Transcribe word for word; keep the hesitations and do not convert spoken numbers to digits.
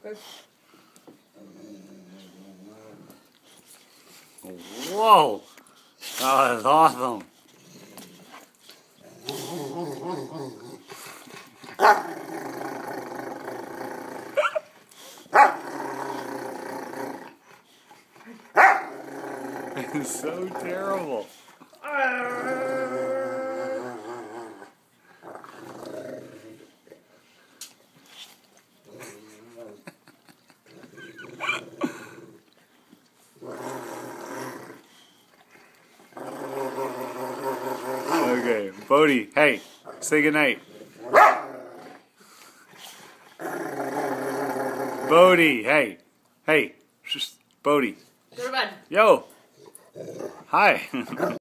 Whoa! That was awesome. It's so terrible. Okay, Bode, hey, say goodnight. Bode, hey, hey, Bode. Go to bed. Yo. Hi.